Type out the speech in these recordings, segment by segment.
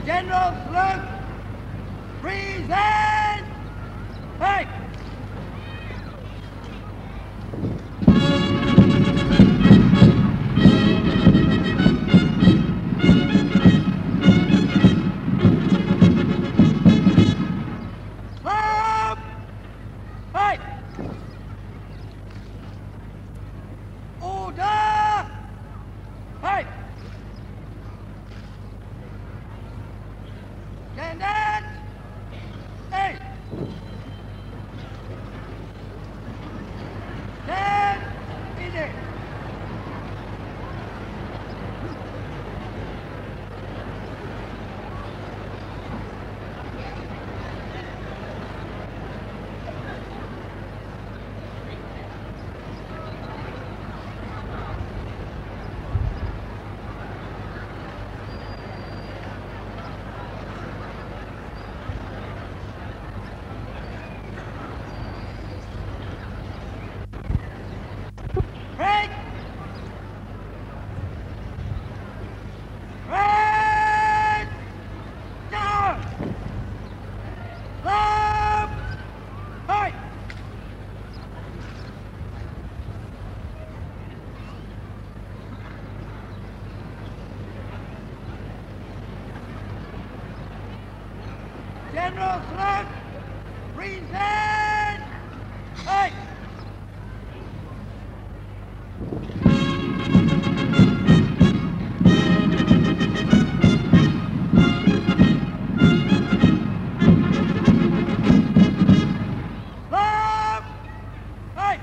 General Slug, present! Hey! Slug! Hey! Order! Hey! Candidate! Hey! Stand in it! Break! Break! Down! Love! Fight! General Slug, present! Hey! Love! Hey!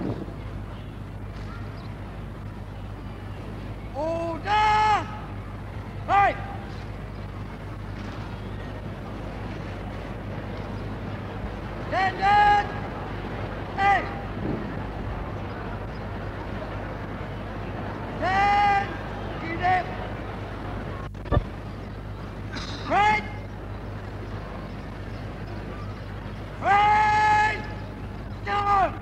Order! Hey! Standard! Hey! Stand! In it! Right! Right! Down!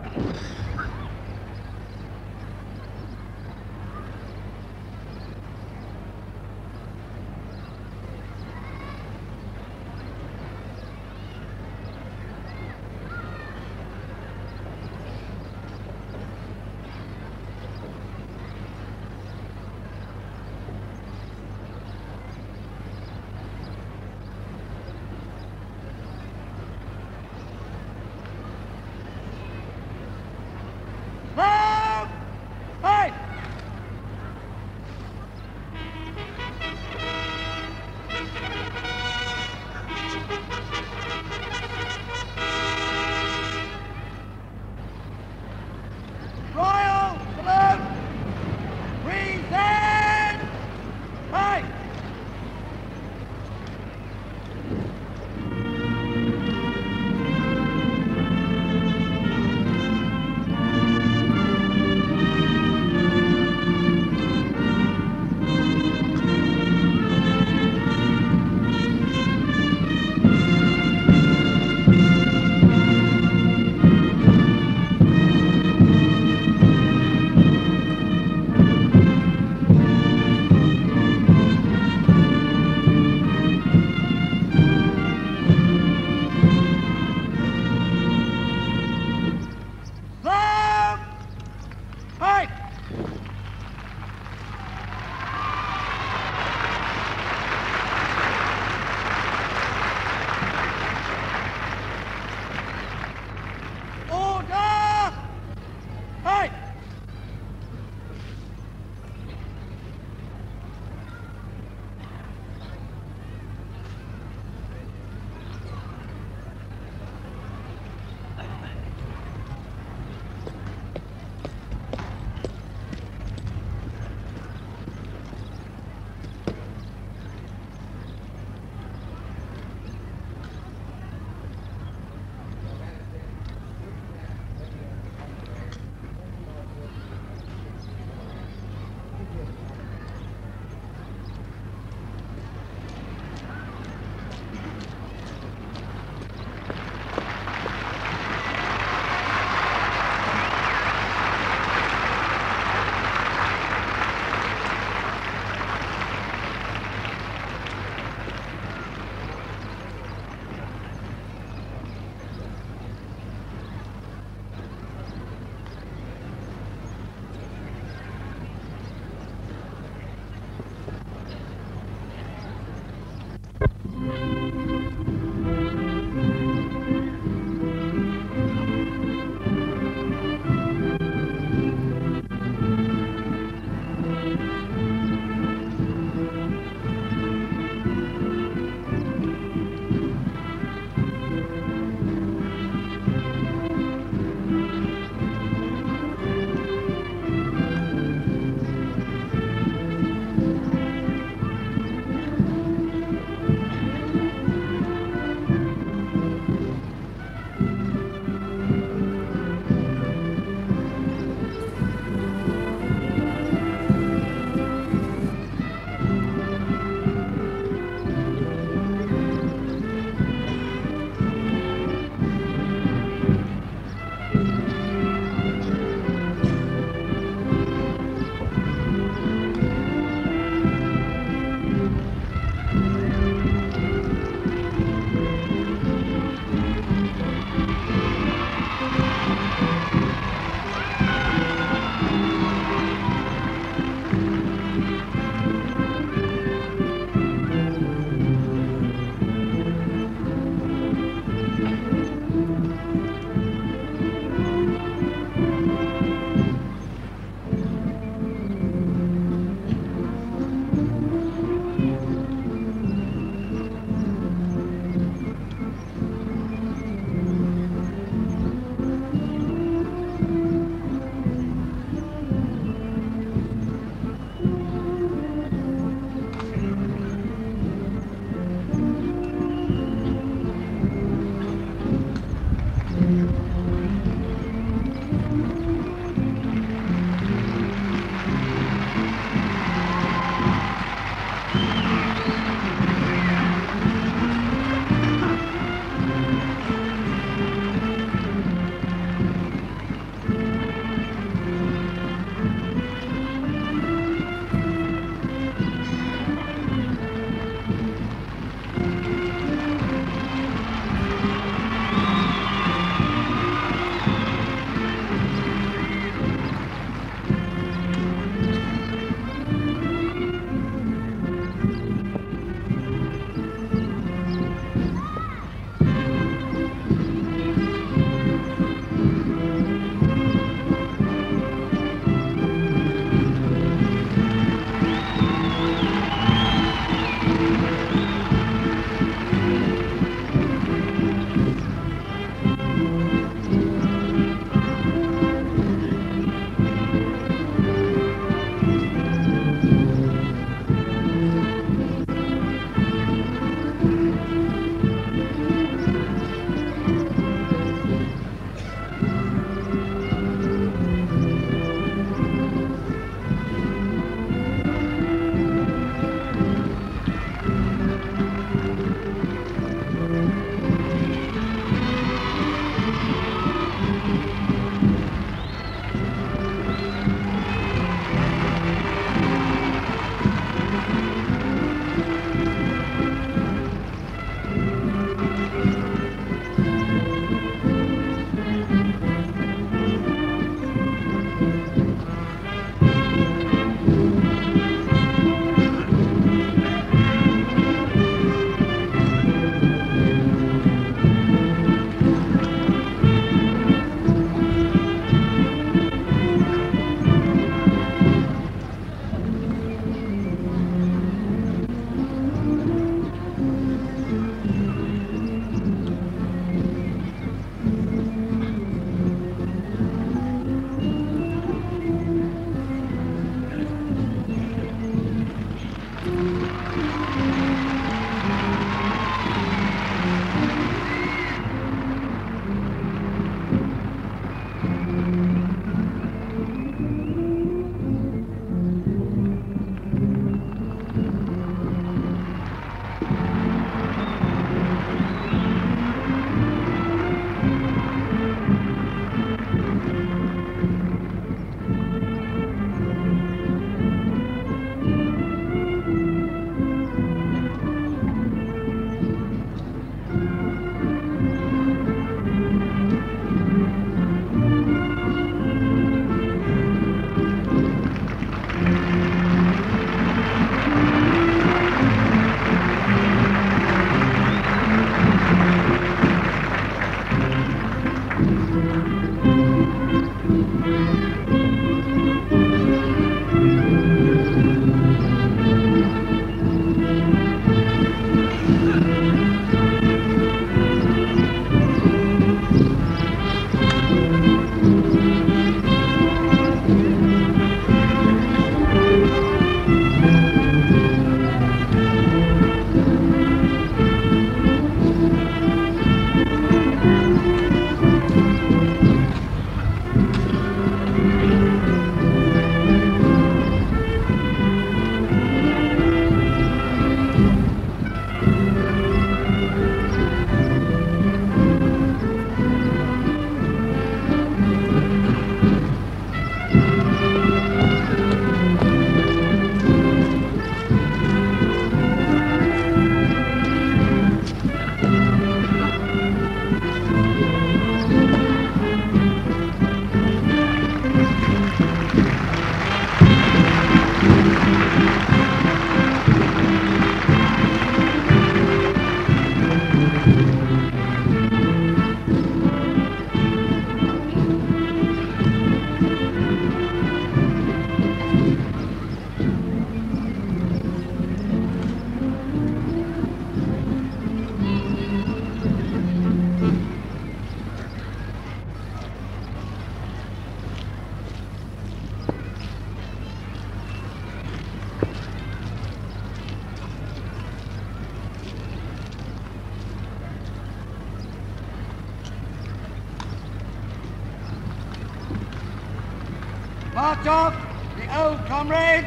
March off, the old comrades.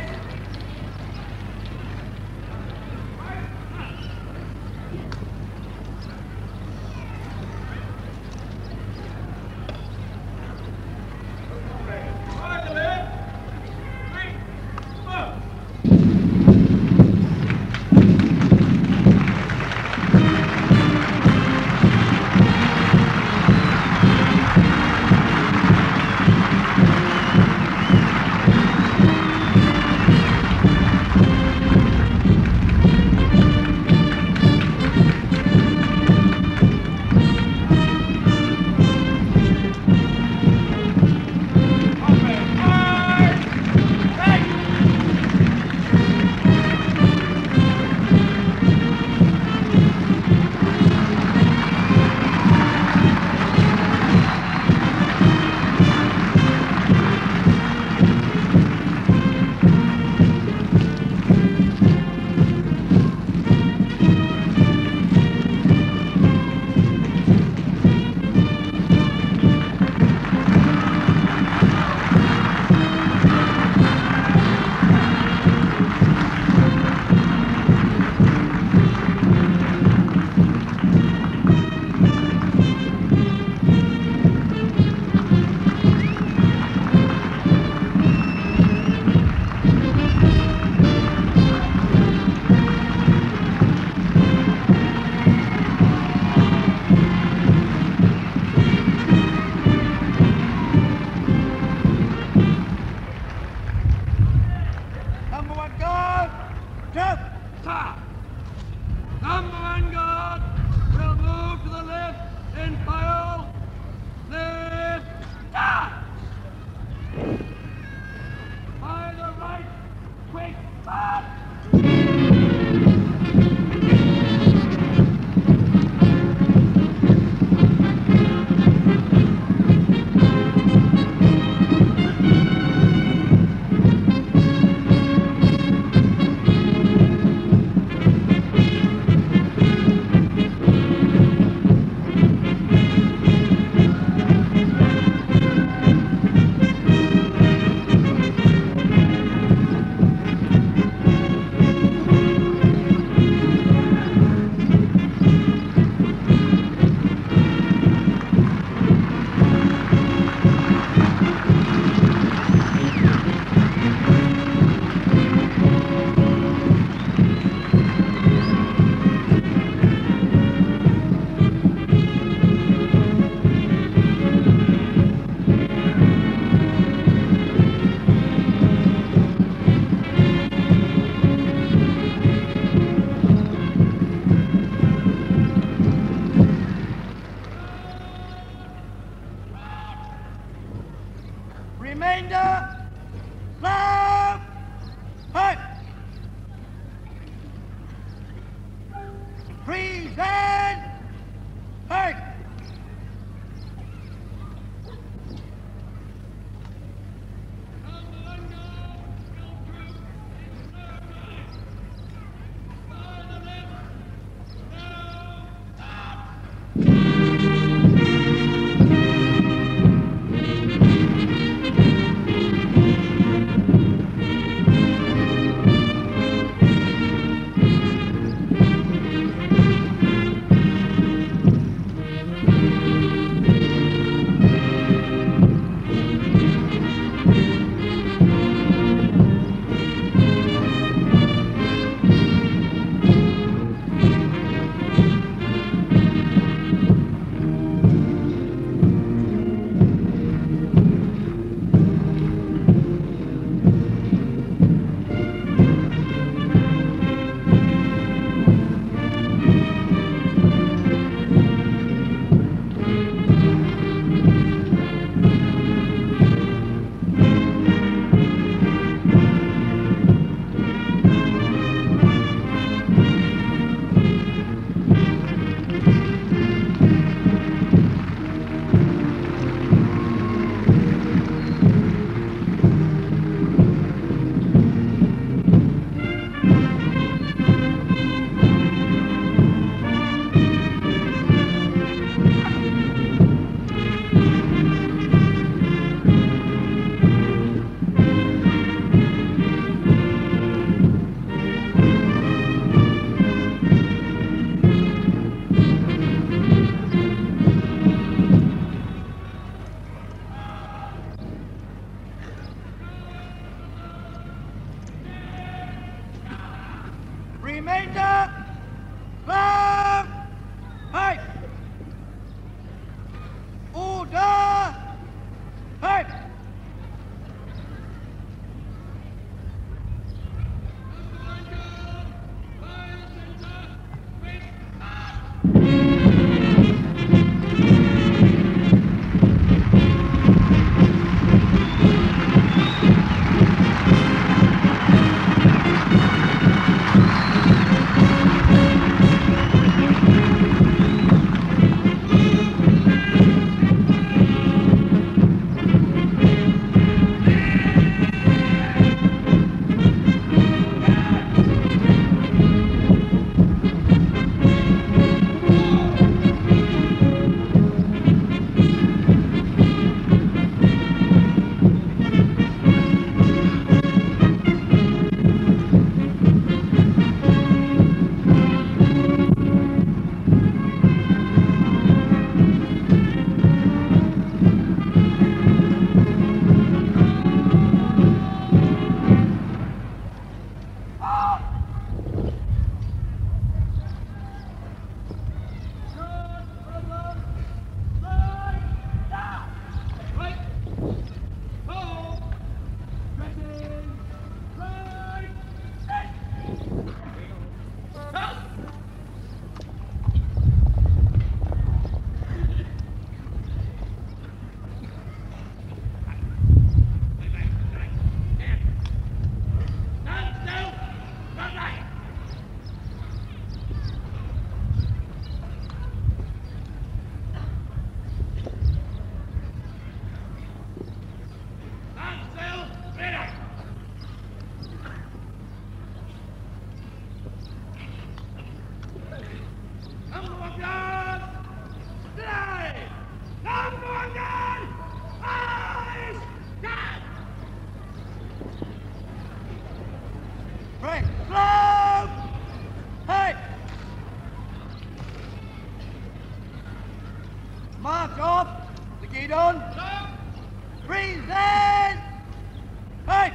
March off the Guidon. Present! Hey!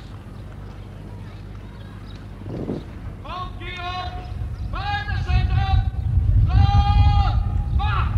Mount Guidon, by the center, long march!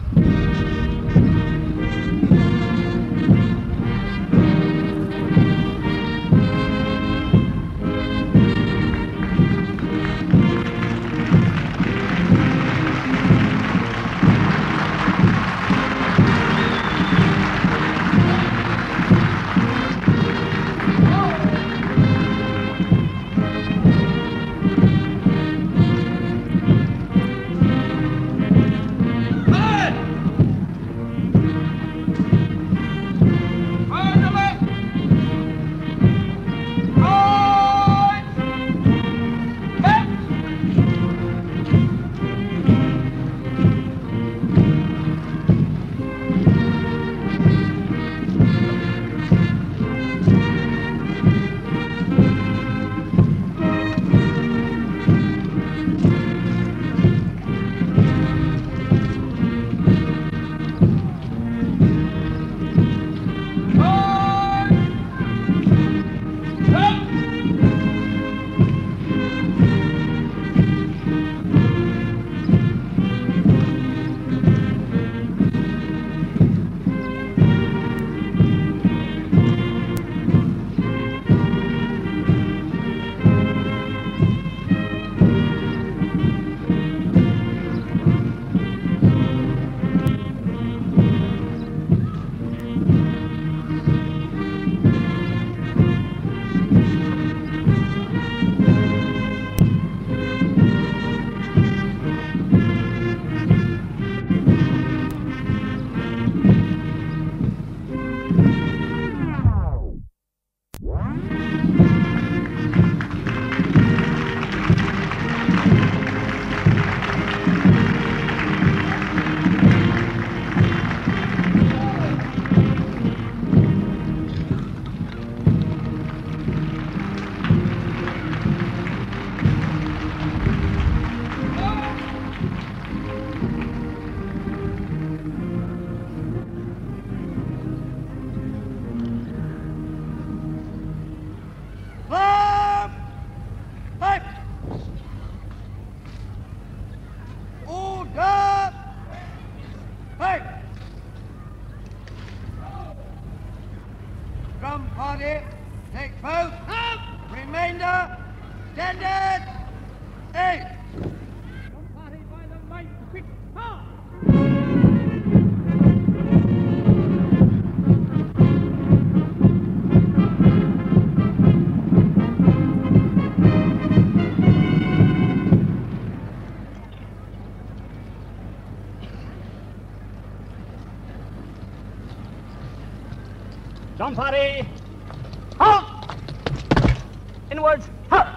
Drum party, take post. Remainder, standard. Eight. Drum party by the light, quick, ha! Drum party! Halt! Inwards! Halt!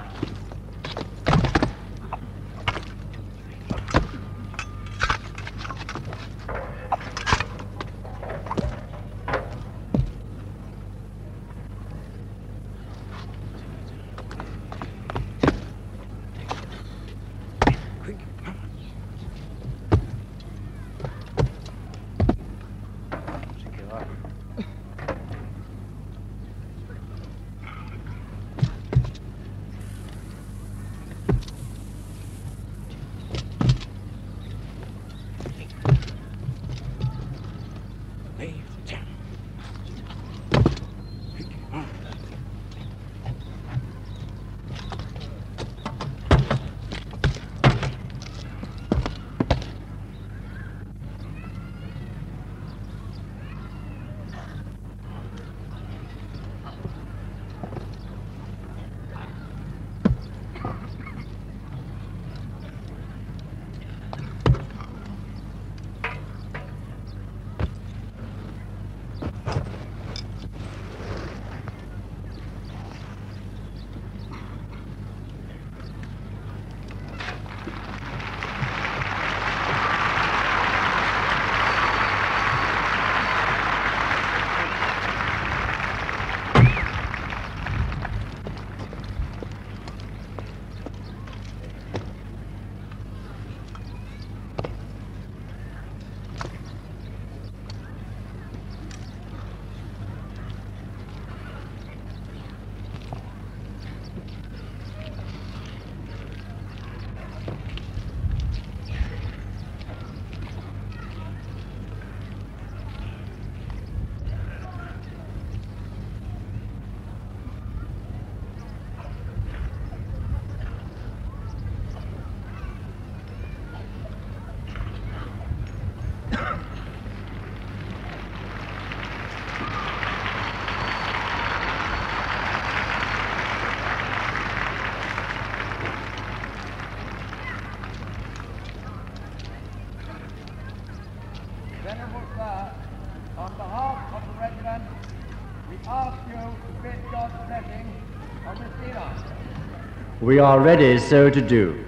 Venerable Sir, on behalf of the regiment, we ask you to bid God's blessing on this Guidon. We are ready so to do.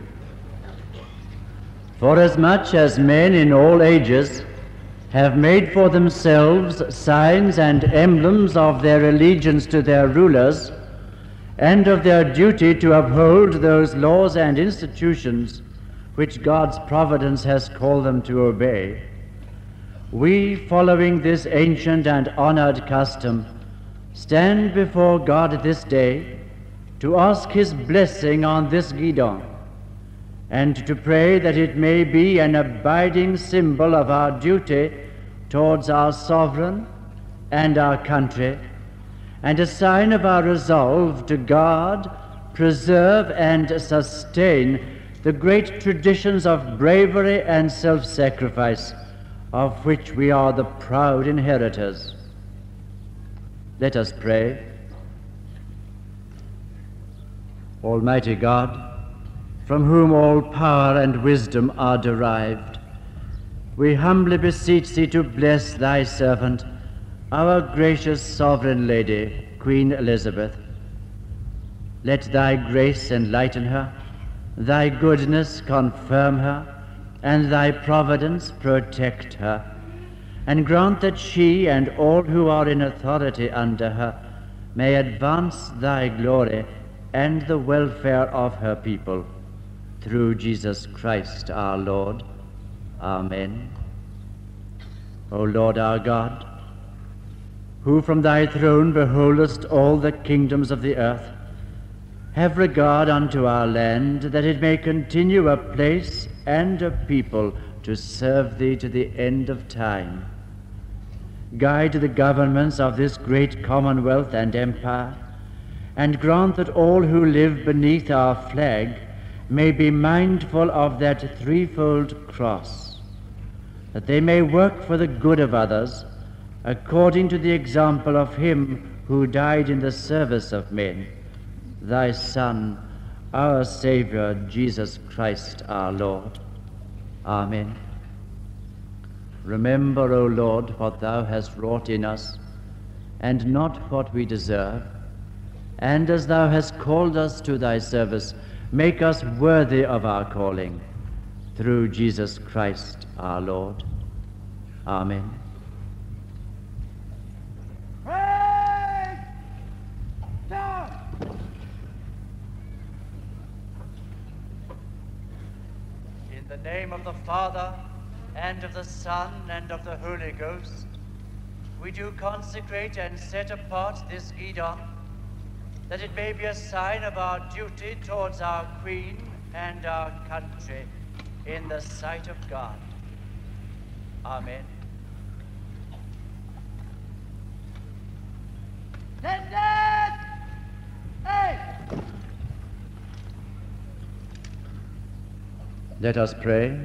Forasmuch as men in all ages have made for themselves signs and emblems of their allegiance to their rulers, and of their duty to uphold those laws and institutions which God's providence has called them to obey, we, following this ancient and honored custom, stand before God this day to ask His blessing on this Guidon, and to pray that it may be an abiding symbol of our duty towards our sovereign and our country, and a sign of our resolve to guard, preserve, and sustain the great traditions of bravery and self-sacrifice of which we are the proud inheritors. Let us pray. Almighty God, from whom all power and wisdom are derived, we humbly beseech Thee to bless Thy servant, our gracious Sovereign Lady, Queen Elizabeth. Let Thy grace enlighten her, Thy goodness confirm her, and Thy providence protect her, and grant that she and all who are in authority under her may advance Thy glory and the welfare of her people, through Jesus Christ our Lord. Amen. O Lord our God, who from Thy throne beholdest all the kingdoms of the earth, have regard unto our land, that it may continue a place and a people to serve Thee to the end of time. Guide the governments of this great commonwealth and empire, and grant that all who live beneath our flag may be mindful of that threefold cross, that they may work for the good of others, according to the example of Him who died in the service of men, Thy Son, our Savior, Jesus Christ our Lord. Amen. Remember, O Lord, what Thou hast wrought in us, and not what we deserve, and as Thou hast called us to Thy service, make us worthy of our calling, through Jesus Christ our Lord. Amen. Praise God! In the name of the Father, and of the Son, and of the Holy Ghost, we do consecrate and set apart this Guidon, that it may be a sign of our duty towards our Queen and our country in the sight of God. Amen. Standard! Hey! Let us pray.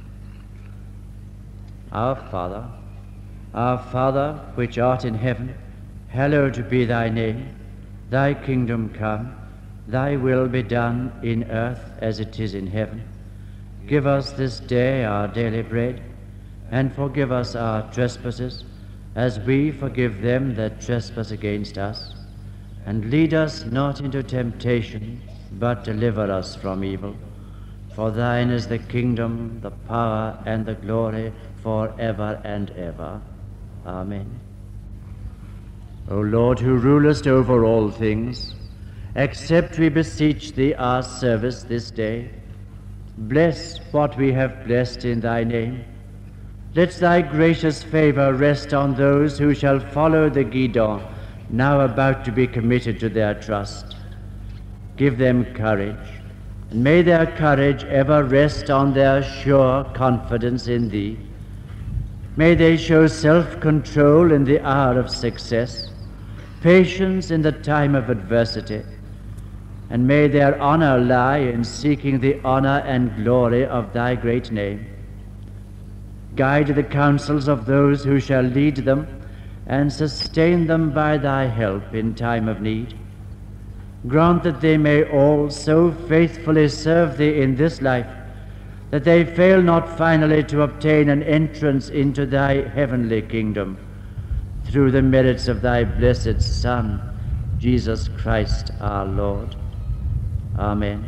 Our Father, which art in heaven, hallowed be Thy name. Thy kingdom come, Thy will be done in earth as it is in heaven. Give us this day our daily bread, and forgive us our trespasses, as we forgive them that trespass against us. And lead us not into temptation, but deliver us from evil. For Thine is the kingdom, the power, and the glory, forever and ever. Amen. O Lord, who rulest over all things, accept, we beseech Thee, our service this day. Bless what we have blessed in Thy name. Let Thy gracious favor rest on those who shall follow the Guidon, now about to be committed to their trust. Give them courage, and may their courage ever rest on their sure confidence in Thee. May they show self-control in the hour of success, patience in the time of adversity, and may their honor lie in seeking the honor and glory of Thy great name. Guide the counsels of those who shall lead them, and sustain them by Thy help in time of need. Grant that they may all so faithfully serve Thee in this life, that they fail not finally to obtain an entrance into thy heavenly kingdom, through the merits of thy blessed Son, Jesus Christ our Lord. Amen.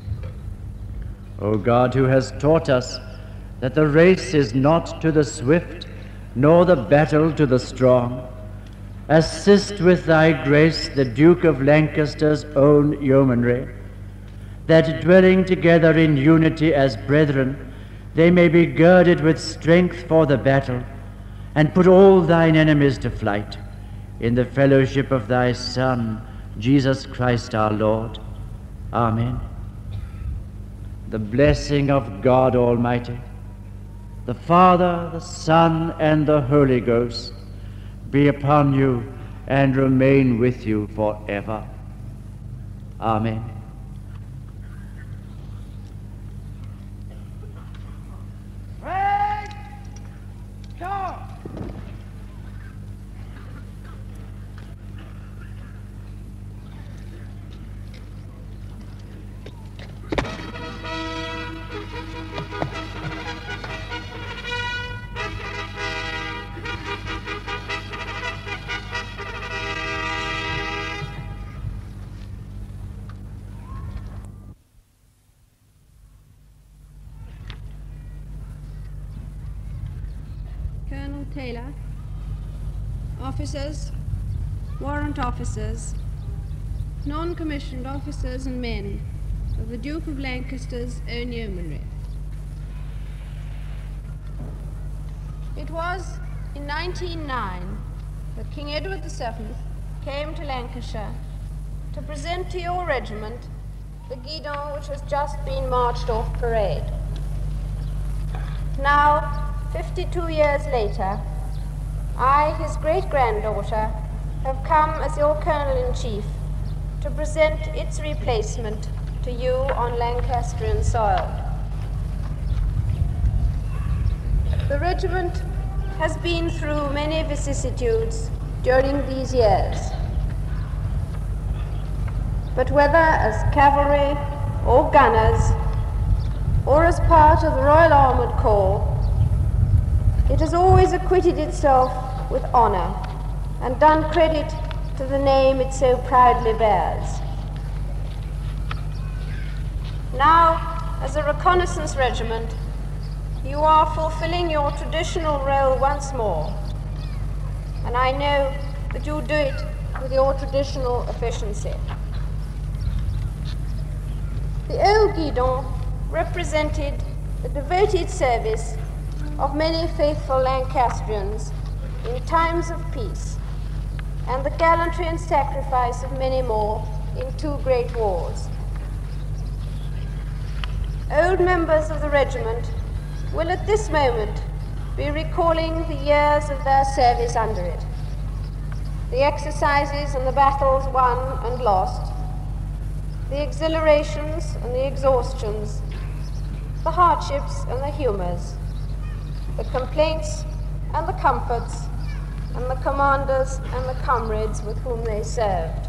O God, who has taught us that the race is not to the swift, nor the battle to the strong, assist with thy grace the Duke of Lancaster's own yeomanry, that dwelling together in unity as brethren, they may be girded with strength for the battle, and put all thine enemies to flight, in the fellowship of thy Son, Jesus Christ our Lord. Amen. The blessing of God Almighty, the Father, the Son, and the Holy Ghost, be upon you and remain with you forever. Amen. Break! Charge! Colonel Taylor, officers, warrant officers, non-commissioned officers and men of the Duke of Lancaster's own yeomanry. It was in 1909 that King Edward VII came to Lancashire to present to your regiment the Guidon which has just been marched off parade. Now, 52 years later, I, his great-granddaughter, have come as your Colonel-in-Chief to present its replacement to you on Lancastrian soil. The regiment has been through many vicissitudes during these years, but whether as cavalry or gunners or as part of the Royal Armoured Corps, it has always acquitted itself with honour and done credit to the name it so proudly bears. Now, as a reconnaissance regiment, you are fulfilling your traditional role once more, and I know that you do it with your traditional efficiency. The old Guidon represented the devoted service of many faithful Lancastrians in times of peace, and the gallantry and sacrifice of many more in two great wars. Old members of the regiment will at this moment be recalling the years of their service under it, the exercises and the battles won and lost, the exhilarations and the exhaustions, the hardships and the humours, the complaints and the comforts, and the commanders and the comrades with whom they served.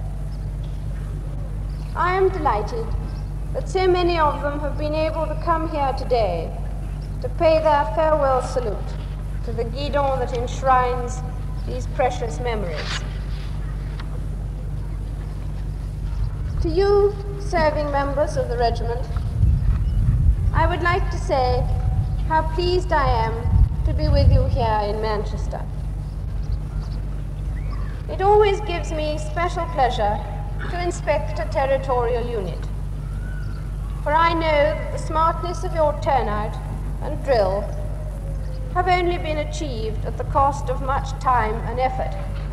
I am delighted that so many of them have been able to come here today to pay their farewell salute to the Guidon that enshrines these precious memories. To you, serving members of the regiment, I would like to say how pleased I am to be with you here in Manchester. It always gives me special pleasure to inspect a territorial unit, for I know that the smartness of your turnout and drill have only been achieved at the cost of much time and effort.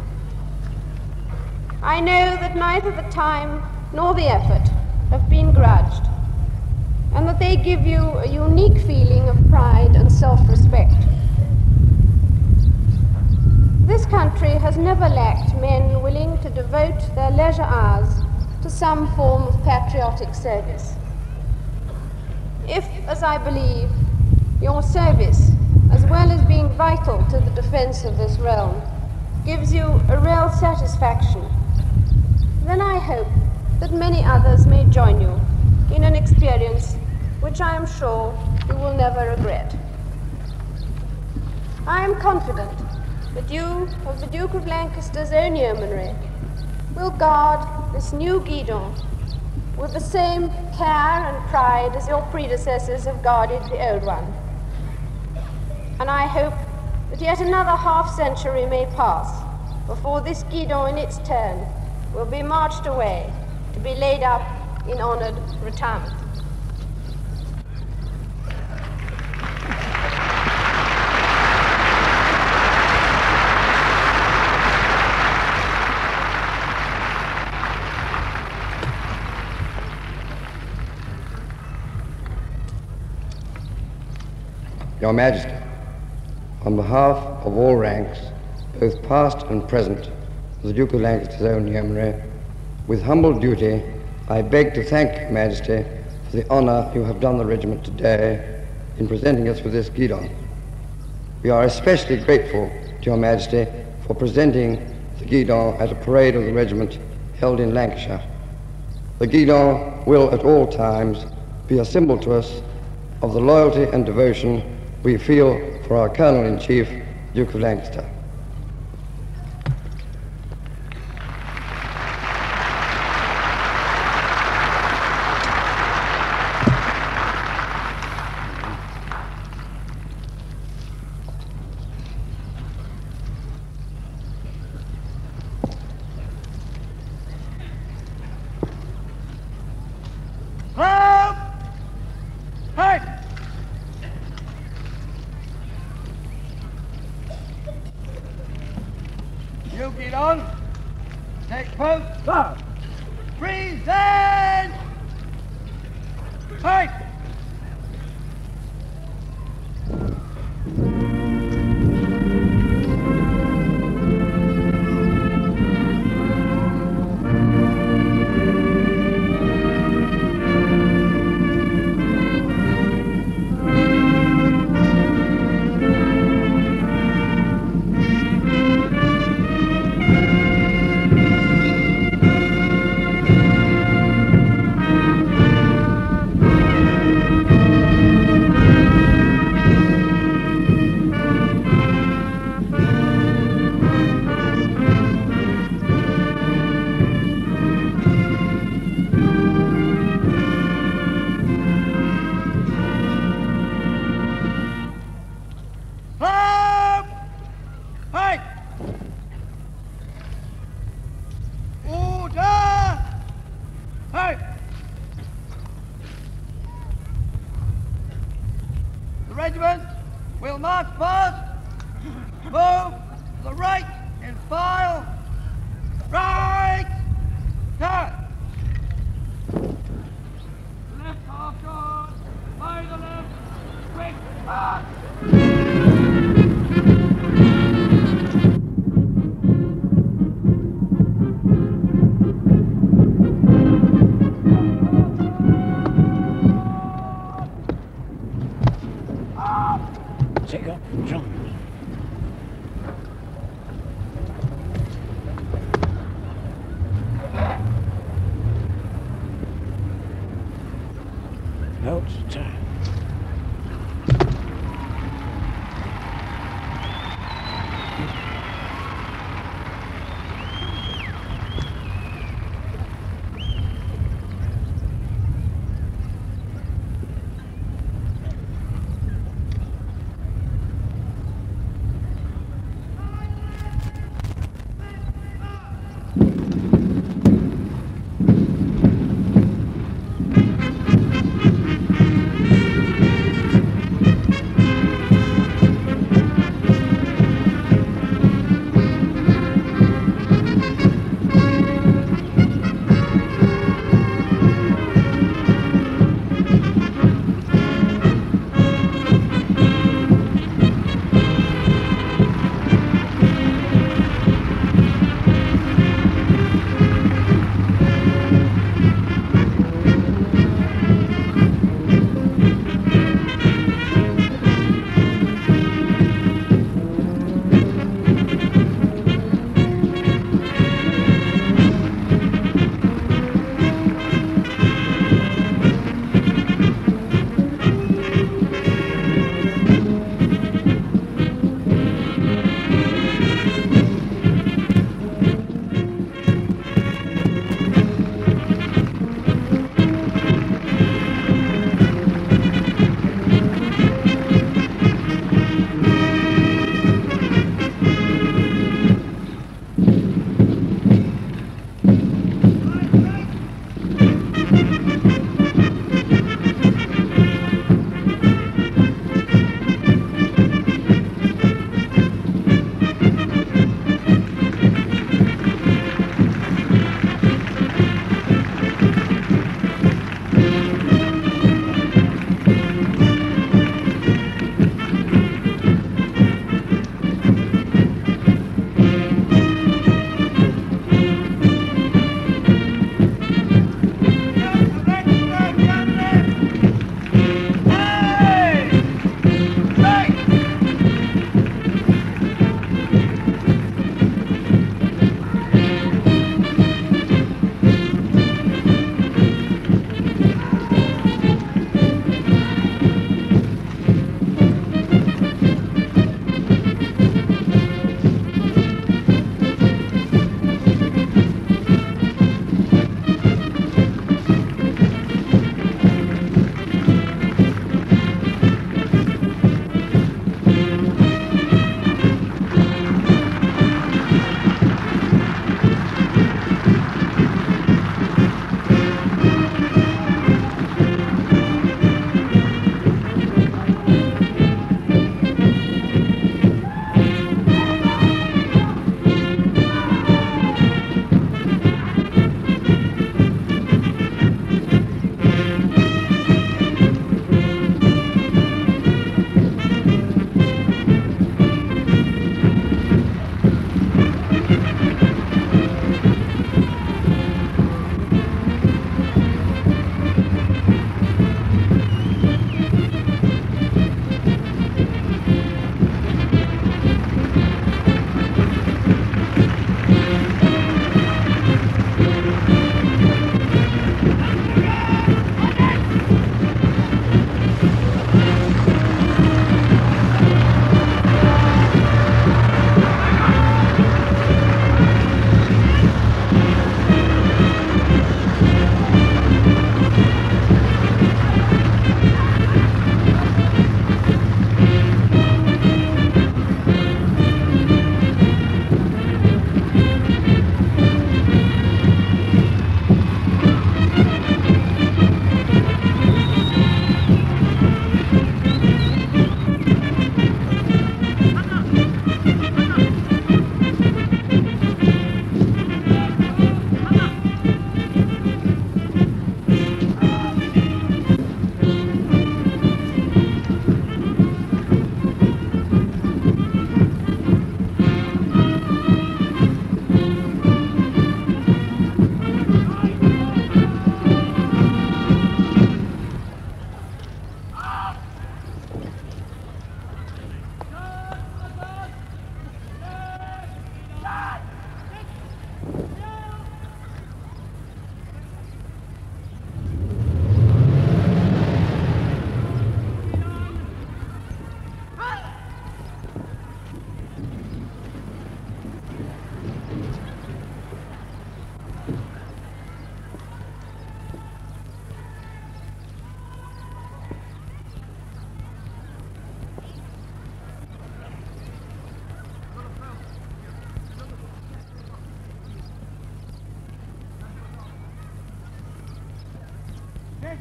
I know that neither the time nor the effort have been grudged, and that they give you a unique feeling of pride and self-respect. This country has never lacked men willing to devote their leisure hours to some form of patriotic service. If, as I believe, your service, as well as being vital to the defense of this realm, gives you a real satisfaction, then I hope that many others may join you in an experience which I am sure you will never regret. I am confident that you, of the Duke of Lancaster's own yeomanry, will guard this new Guidon with the same care and pride as your predecessors have guarded the old one. And I hope that yet another half-century may pass before this Guidon in its turn will be marched away to be laid up in honored retirement. Your Majesty, on behalf of all ranks, both past and present, of the Duke of Lancaster's own yeomanry, with humble duty, I beg to thank Your Majesty for the honor you have done the regiment today in presenting us with this Guidon. We are especially grateful to Your Majesty for presenting the Guidon at a parade of the regiment held in Lancashire. The Guidon will at all times be a symbol to us of the loyalty and devotion we feel for our Colonel-in-Chief, Duke of Lancaster. You get on. Take post. Sir. Present. Fight.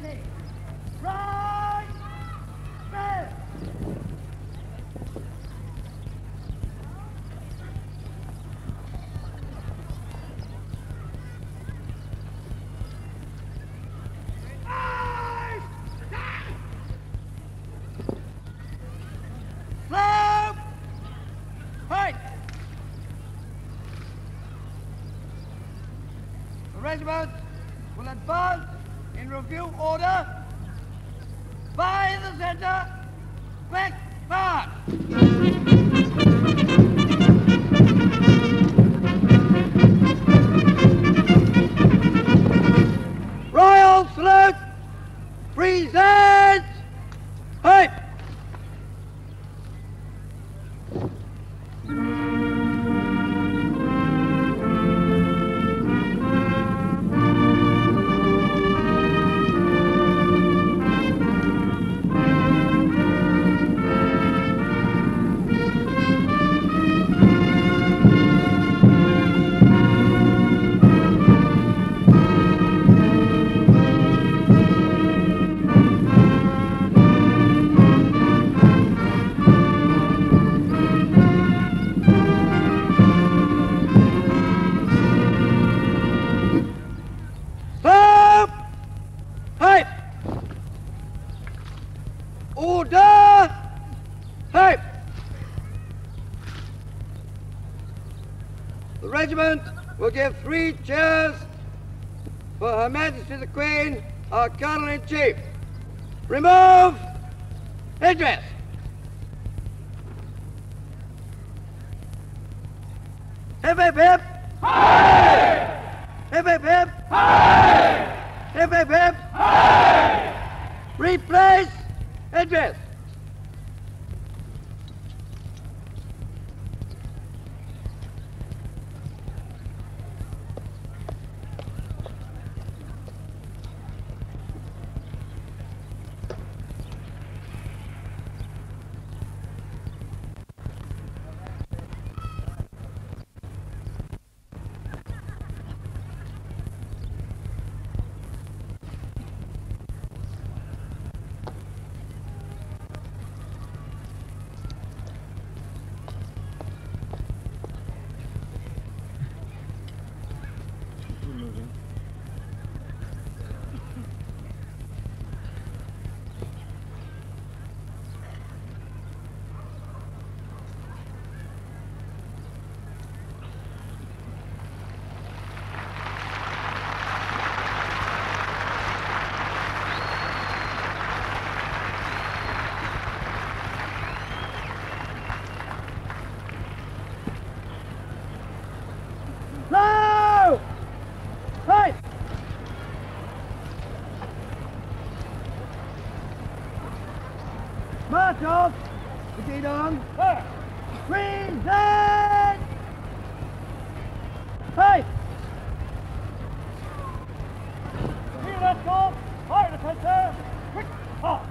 Steady. Right. Belle. Slow! Right! The regiment will advance in review order by the center, quick march! Royal salute! Present! Hey! Stop! Hey! Order! Hey! The regiment will give 3 cheers for Her Majesty the Queen, our Colonel-in-Chief. Remove headdress. Hip hip hip! Hip hip hip! Hip hip hip! Replace headdress. Slow! Hey! March off! The Guidon! Present! Hey! Here, let's go. Fire the center. Quick, off.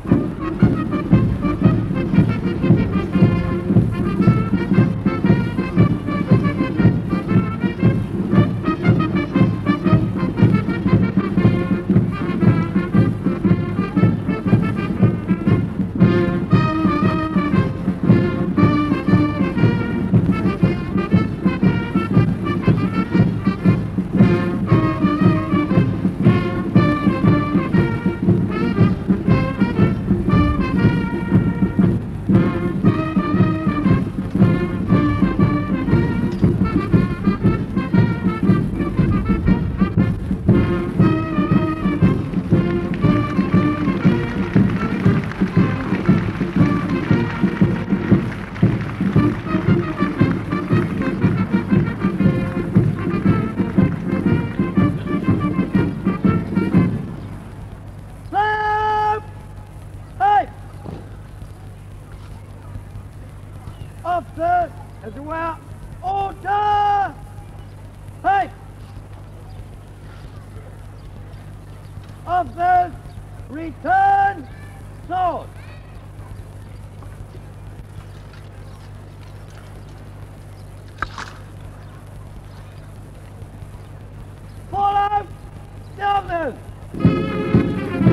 Officers, as well, order! Hey! Officers, return swords! Follow the officers!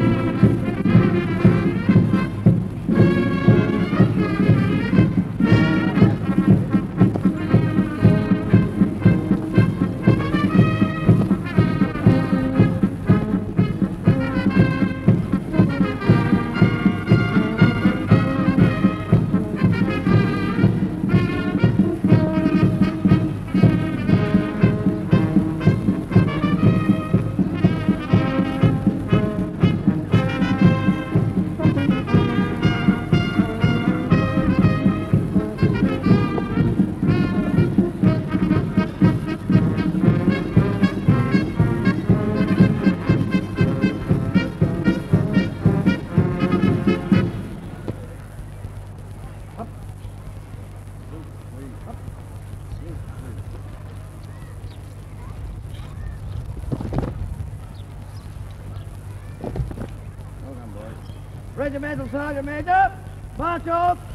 Regimental Sergeant Major, march off